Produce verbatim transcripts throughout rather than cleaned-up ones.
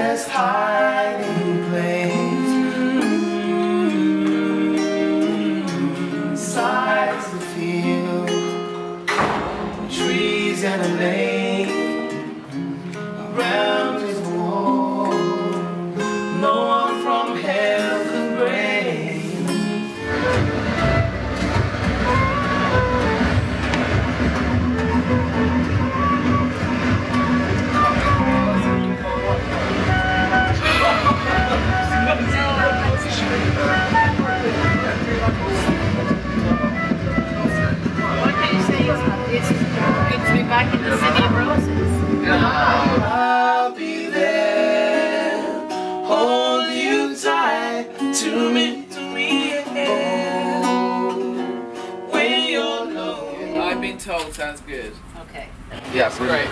best hiding place. Mm-hmm. Sides the field, trees and a lake. Around is the wall, no one from hell could break. What can you say? It's, it's good to be back in the city of roses. I'll be there, hold you tight to me, to me, yeah. When you're low. I've been told sounds good. Okay. Yeah, it's great.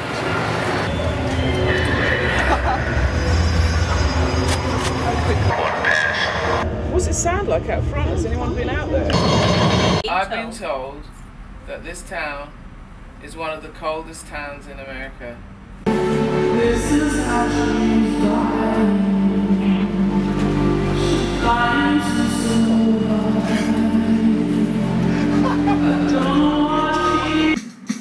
What's it sound like out front? Has anyone been out there? I've been told that this town is one of the coldest towns in America. This is how she's dying. She finds to survive. I don't want to keep.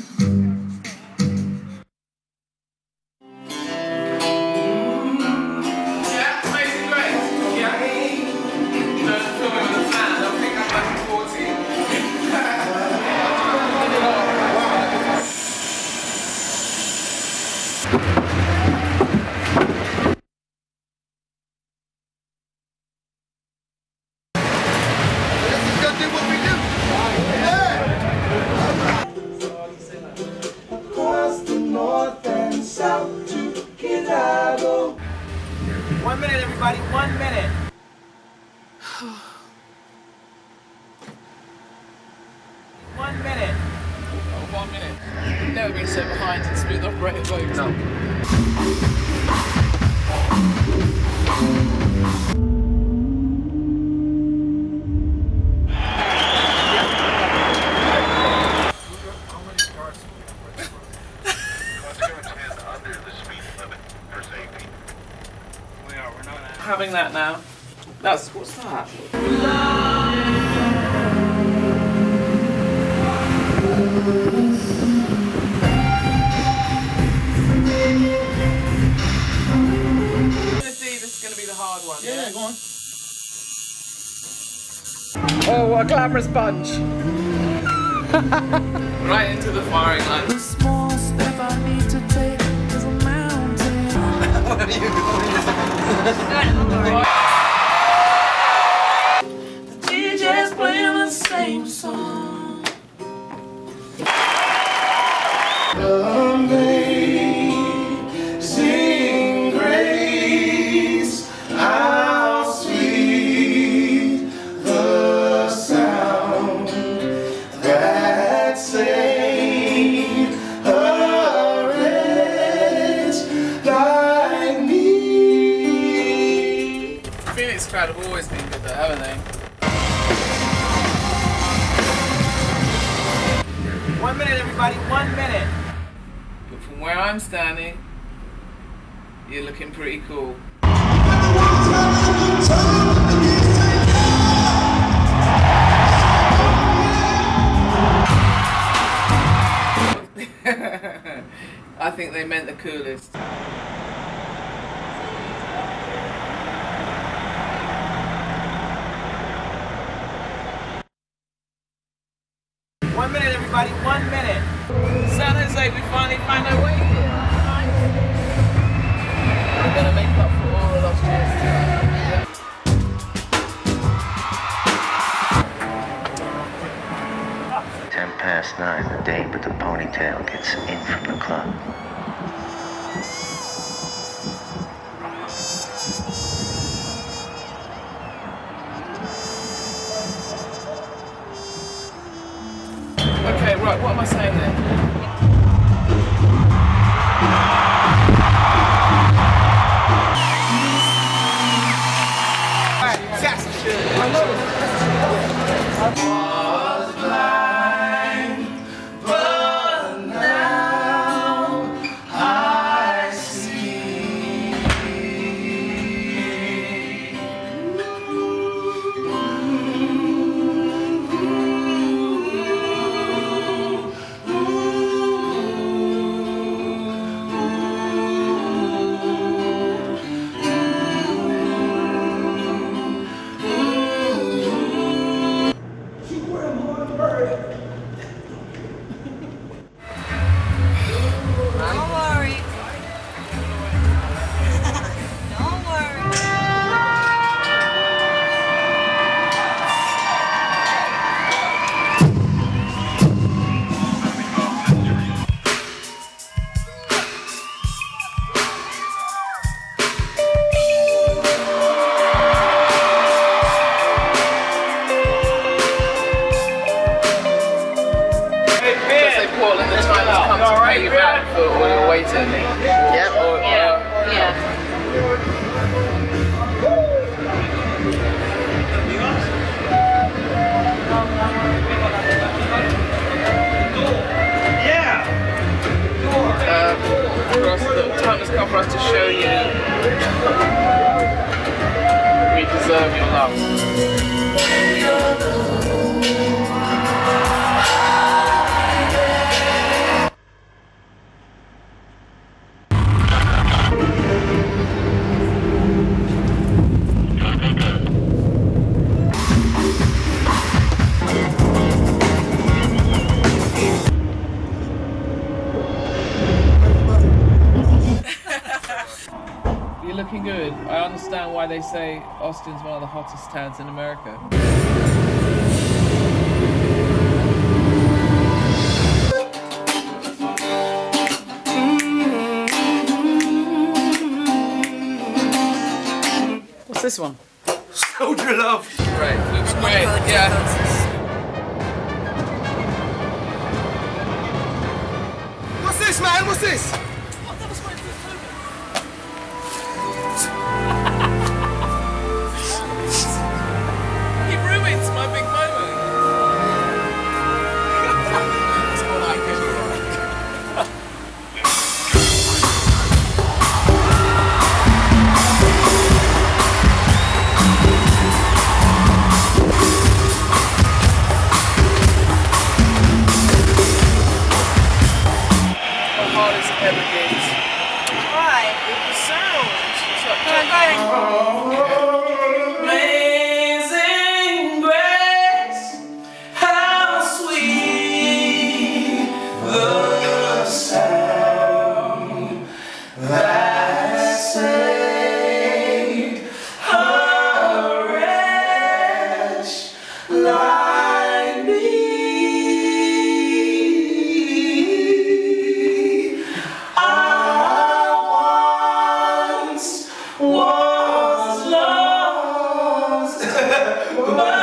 Yeah, Amazing Grace. Yeah. You know, filming with a fan, they'll think I'm like fourteen. Across the north and south to Chicago. One minute, everybody, one minute. One minute. Oh, one minute. I've never been so behind in smooth operator votes. No. Having that now. That's what's that? This is going to be the hard one. Yeah, yeah, go on. Oh, what a glamorous bunch! Right into the firing line. The small step I need to take is a mountain. What are you doing? The D J's playing the same song. Amazing grace, how sweet the sound that saved a wretch like me. Phoenix crowd have always been good though, haven't they? One minute, everybody, one minute. But from where I'm standing, you're looking pretty cool. I think they meant the coolest. One minute, everybody, one minute. San Jose, we finally found our way here. We're gonna make up for all the lost years. Ten past nine, the dame with the ponytail gets in from the club. Okay, right, what am I saying then? Was blind, but now I see. technique. Yep. Or, Yeah. or, Yeah. uh, for us, the time has come for us to show you we deserve your love. You're looking good. I understand why they say Austin's one of the hottest towns in America. What's this one? Soldier love. Great, looks great. Yeah. What's this, man? What's this? He ruins my big moment. That's more like it. My heart is ever beat. Why? With the sound. It's like Come on, go ahead. Amazing grace, how sweet the sound that saved a wretch like me. I once was lost, but